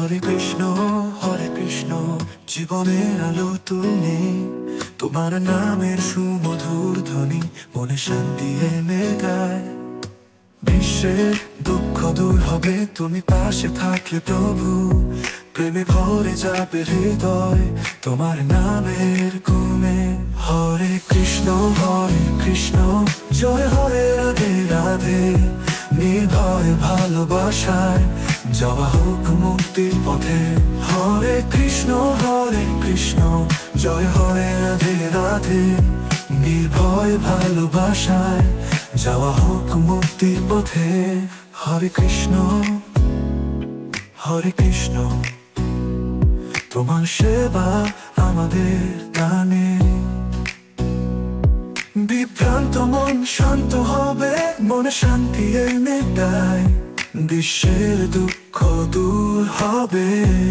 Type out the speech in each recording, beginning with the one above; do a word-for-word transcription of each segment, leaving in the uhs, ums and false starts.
হরে কৃষ্ণ হরে কৃষ্ণ জীবনের আলো তুমি, তোমার নামের সুমধুর ধ্বনি মনে শান্তি এনে দেয়। বিশ্বের দুঃখ দূর হবে তুমি পাশে থাকলে প্রভু, প্রেমে ভরে যাবে হৃদয় তোমার নামের গুণে। হরে কৃষ্ণ হরে কৃষ্ণ জয় হরে রাধে রাধে, নির্ভয় ভালোবাসায় যাওয়া হোক মুক্তির পথে। হরে কৃষ্ণ হরে কৃষ্ণ জয় হরে রাধে রাধে, নির্ভয় ভালোবাসায় যাওয়া হোক মুক্তির পথে। হরে কৃষ্ণ হরে কৃষ্ণ তোমার সেবা আমাদের গানে, বিভ্রান্ত মন শান্ত হবে মনে শান্তি এনে দেয়। বিশ্বের দুঃখ দূর হবে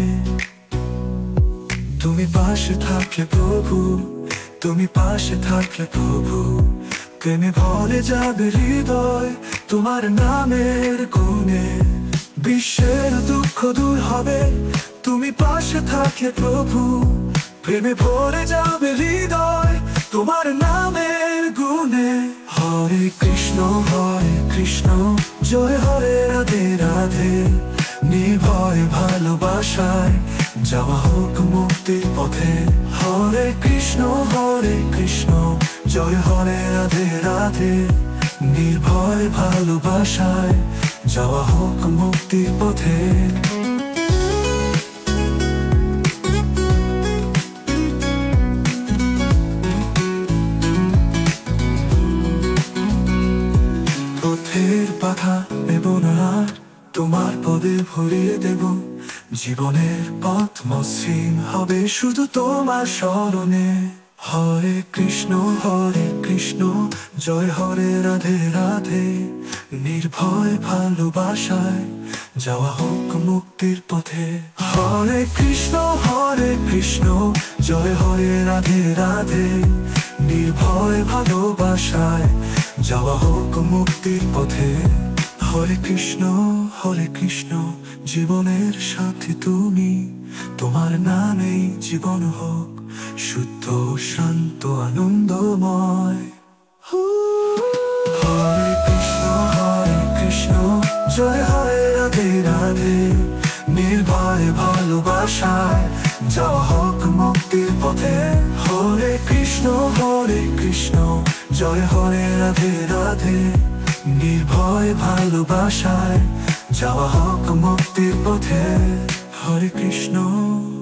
তুমি পাশে থাকলে প্রভু, তুমি পাশে থাকলে প্রভু, প্রেমে ভরে যাবে হৃদয় তোমার নামের গুণে। বিশ্বের দুঃখ দূর হবে তুমি পাশে থাকলে প্রভু, প্রেমে ভরে যাবে হৃদয় তোমার নামের গুণে। হরে কৃষ্ণ হরে কৃষ্ণ জয় হরে রাধে রাধে, নির্ভয় ভালোবাসায় যাওয়া হোক মুক্তির পথে। হরে কৃষ্ণ হরে কৃষ্ণ জয় হরে রাধে রাধে, নির্ভয় ভালোবাসায় যাওয়া হোক মুক্তির পথে। পথের বাধা নেব না আর, তোমার পদে ভরিয়ে দেব জীবনের পথ মসৃণ হবে শুধু তোমার স্মরণে। হরে কৃষ্ণ হরে কৃষ্ণ জয় হরে রাধে রাধে, নির্ভয় ভালোবাসায় যাওয়া হোক মুক্তির পথে। হরে কৃষ্ণ হরে কৃষ্ণ জয় হরে রাধে রাধে, নির্ভয় ভালোবাসায় যাওয়া হোক মুক্তির পথে। হরে কৃষ্ণ হরে কৃষ্ণ জীবনের সাথী তুমি, তোমার নামেই জীবন হোক শুদ্ধ শান্ত আনন্দময়। হরে কৃষ্ণ হরে কৃষ্ণ জয় হরে রাধে রাধে, নির্ভয় ভালোবাসায় যাওয়া হোক মুক্তির পথে। হরে কৃষ্ণ হরে কৃষ্ণ জয় হরে রাধে রাধে, নির্ভয় ভালোবাসায় যাওয়া হোক মুক্তির পথে। হরে কৃষ্ণ।